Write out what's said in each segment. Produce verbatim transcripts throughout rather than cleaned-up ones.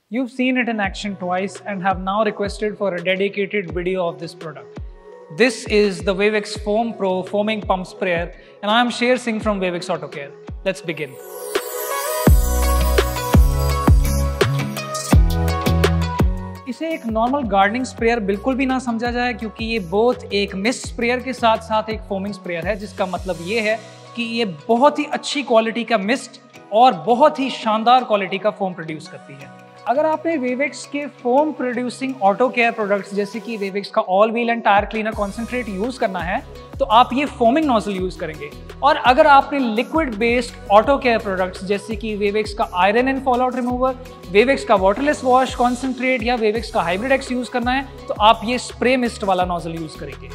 You've seen it in action twice and have now requested for a dedicated video of this product. This is the Wavix Foam Pro Foaming Pump Sprayer and I am Sher Singh from Wavix Auto Care. Let's begin. इसे एक normal gardening sprayer बिल्कुल भी ना समझा जाए क्योंकि ये both एक मिस्ट स्प्रेयर के साथ साथ एक फोमिंग स्प्रेयर है, जिसका मतलब ये है कि ये बहुत ही अच्छी क्वालिटी का मिस्ट और बहुत ही शानदार क्वालिटी का फोम प्रोड्यूस करती है। अगर आपने वेविक्स के foam producing auto care products जैसे कि वेविक्स का all wheel and tyre cleaner concentrate use करना है तो आप ये फोमिंग नोजल यूज करेंगे, और अगर आपने liquid based auto care products जैसे कि वेविक्स का iron and fall out remover, Wavix का वाटरलेस वॉश कॉन्सेंट्रेट या वेविक्स का हाइब्रिड एक्स यूज करना है तो आप ये स्प्रे मिस्ट वाला नोजल यूज करेंगे।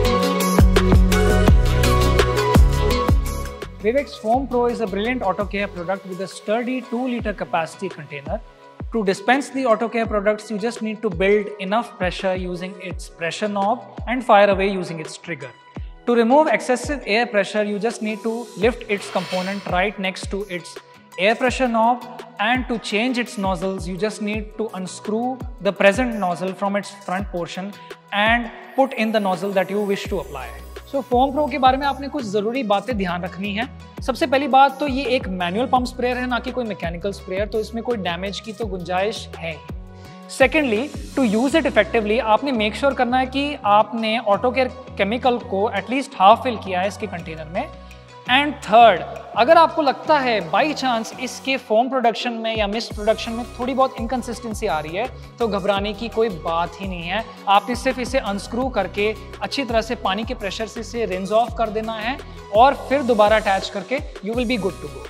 Wavix Foam Pro is a brilliant auto care product with a sturdy two liter capacity container. To dispense the auto care products, you just need to build enough pressure using its pressure knob and fire away using its trigger. To remove excessive air pressure, you just need to lift its component right next to its air pressure knob, and to change its nozzles, you just need to unscrew the present nozzle from its front portion and put in the nozzle that you wish to apply. So foam pro के बारे में आपने कुछ ज़रूरी बातें ध्यान रखनी है। सबसे पहली बात तो ये एक मैनुअल पंप स्प्रेयर है, ना कि कोई मैकेनिकल स्प्रेयर, तो इसमें कोई डैमेज की तो गुंजाइश है। Secondly, to use it effectively आपने मेक श्योर करना है कि आपने ऑटो केयर केमिकल को एटलीस्ट हाफ फिल किया है इसके कंटेनर में। एंड थर्ड, अगर आपको लगता है बाई चांस इसके फोम प्रोडक्शन में या मिस्ट प्रोडक्शन में थोड़ी बहुत इनकन्सिस्टेंसी आ रही है तो घबराने की कोई बात ही नहीं है। आपने सिर्फ इसे अनस्क्रू करके अच्छी तरह से पानी के प्रेशर से इसे रिंस ऑफ कर देना है और फिर दोबारा अटैच करके you will be good to go.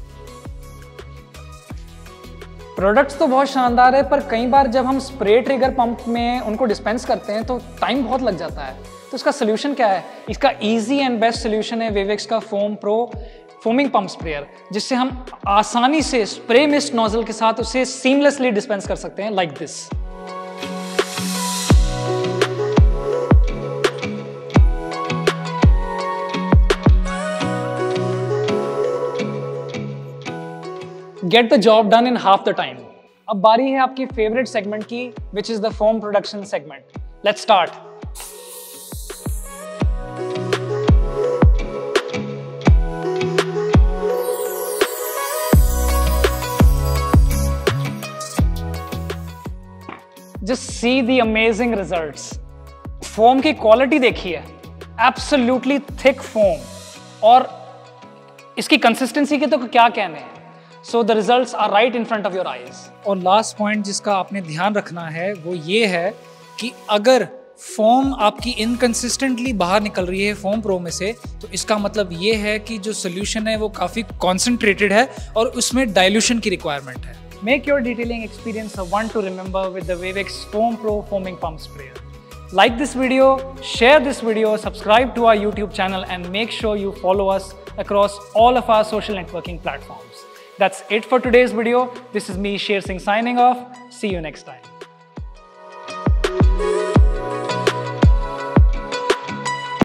Products तो बहुत शानदार है, पर कई बार जब हम स्प्रे ट्रिगर पंप में उनको डिस्पेंस करते हैं तो टाइम बहुत लग जाता है। तो इसका सोल्यूशन क्या है? इसका इजी एंड बेस्ट सोल्यूशन है वेविक्स का foam pro foaming pump sprayer, जिससे हम आसानी से स्प्रे मिस्ट नोजल के साथ उसे सीमलेसली डिस्पेंस कर सकते हैं, like this. Get the job done in half the time. अब बारी है आपकी फेवरेट सेगमेंट की, which is the foam production segment. Let's start. Just see the amazing results. Foam की क्वालिटी देखिए, एब्सोल्युटली थिक फोम, और इसकी कंसिस्टेंसी के तो क्या कहने हैं। So the results are right in front of your eyes. और लास्ट पॉइंट जिसका आपने ध्यान रखना है वो ये है कि अगर फोम आपकी इनकंसिस्टेंटली बाहर निकल रही है फोम प्रो में से, तो इसका मतलब ये है कि जो सोल्यूशन है वो काफ़ी कॉन्सेंट्रेटेड है और उसमें डाइल्यूशन की रिक्वायरमेंट है। Make your detailing experience a one to remember with the Wavix Foam Pro Foaming Pump Sprayer. Like this video, share this video, subscribe to our YouTube channel, and make sure you follow us across all of our social networking platforms. That's it for today's video. This is me, Sher Singh, signing off. See you next time.